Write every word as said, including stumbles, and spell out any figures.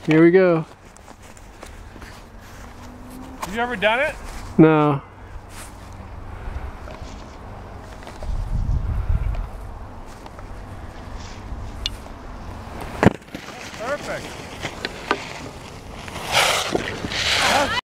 Here we go. Have you ever done it? No. Perfect.